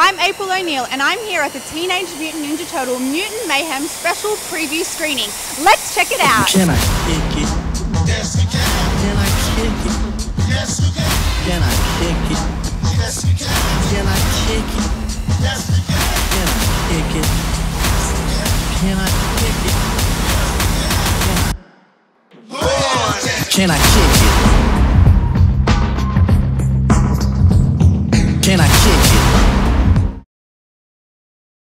I'm April O'Neil, and I'm here at the Teenage Mutant Ninja Turtle Mutant Mayhem special preview screening. Let's check it out. Can I kick it? Yes, we can. Can I kick it? Yes, we can. Can I kick it? Yes, we can. Can I kick it? Yes, we can. Can I kick it? Can I kick it? Can I kick it? Can I kick it?